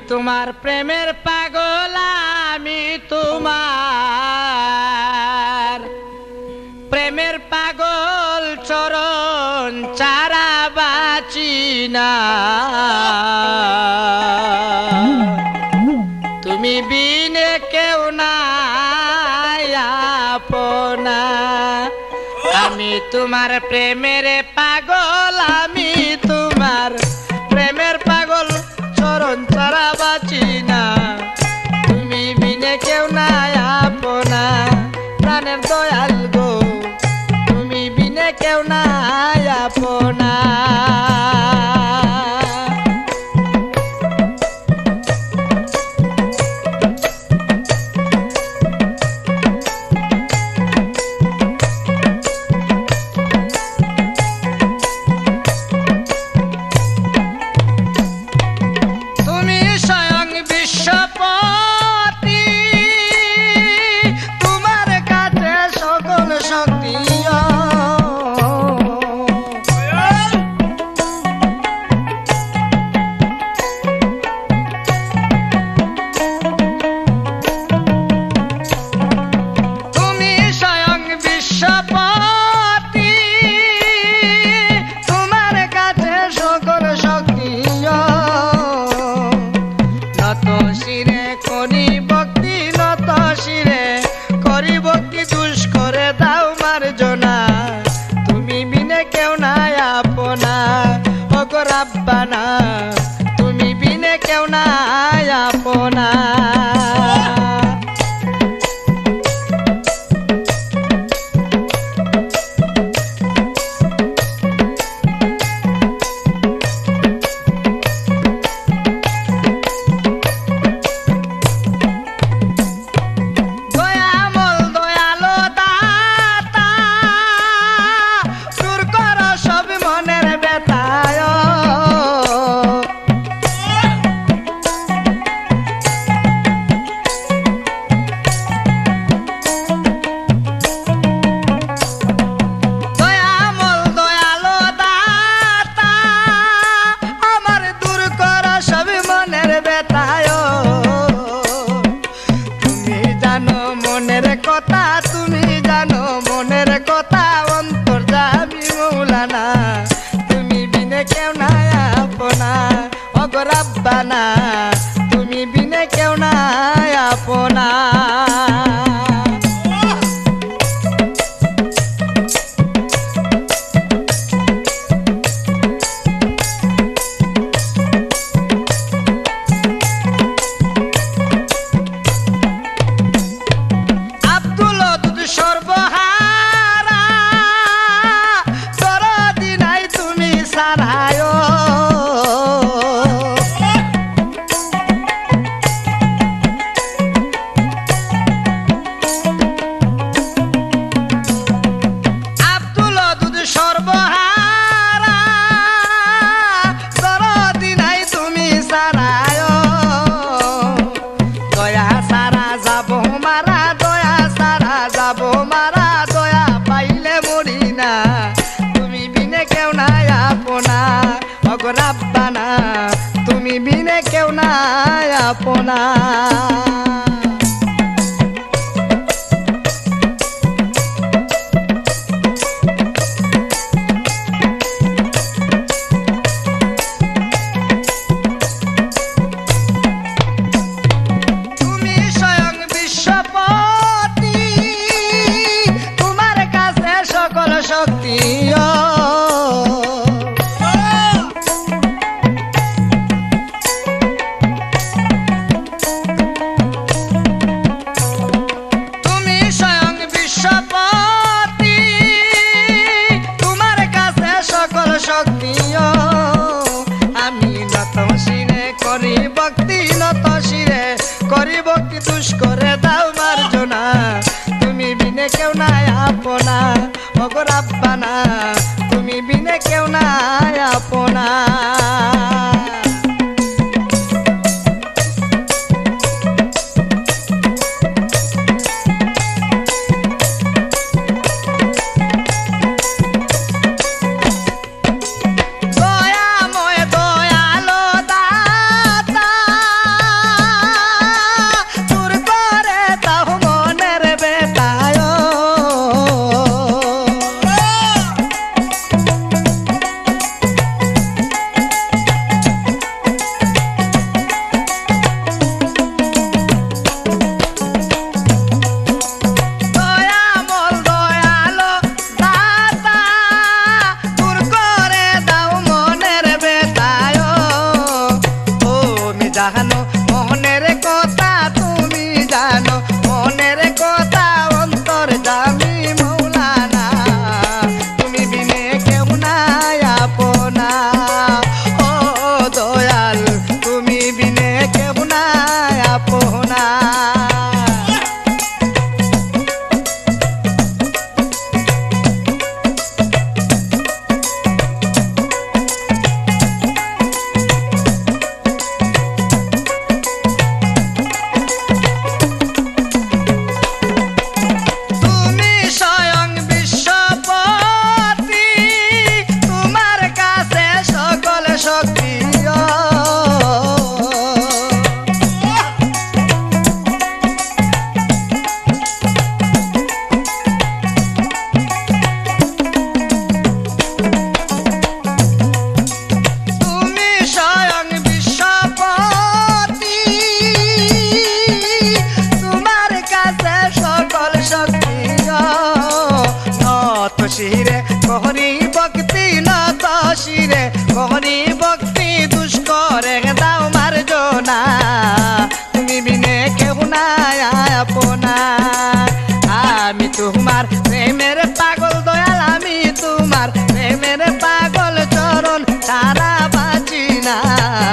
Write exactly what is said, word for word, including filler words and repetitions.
তোমার প্রেমের পাগল আমি তোমার প্রেমের পাগল চরণ চারা বাঁচি না তুমি বিনে কেউ নাই আপনা আমি তোমার প্রেমের পাগল আমি তোমার প্রেমের পাগল চরণ চারা বাঁচি না তুমি বিনে কেউ নাই আপনা প্রাণের দয়াল গো তুমি বিনে কেউ নাই আপনা রাব্বানা তুমি বিনে কেউ নাই আপনা রাব্বানা তুমি বিনে কেউ নাই আপনা আব্দুল ওদুদ সর্বহারা দরদি নাই তুমি সারায় রাব্বানা তুমি বিনে কেউ নাই আপনা তুমি স্বয়ং বিশ্বপতি তোমার কাছে সকল শক্তি আমি নত শিরে করি ভক্তি নত শিরে করি ভক্তি দুষ্করে দাও মার্জনা তুমি বিনে কেউ নাই আপনা ওগো রাব্বানা তুমি বিনে কেউ নাই আপনা দয়াময় দয়ালো দাতা জানো মনের কথা অন্তর জামি মৌলানা তুমি বিনে কেউ নাই আপনা ও দয়াল তুমি বিনে কেউ নাই আপনা শিরে কহরি ভক্তি নত শিরে কহরি ভক্তি দুষ্করে দাও মার জনা তুমি বিনে কেউ নাই আপনা আমি তোমার প্রেমের পাগল দয়াল আমি তোমার প্রেমের পাগল চরণ সারা বাঁচি না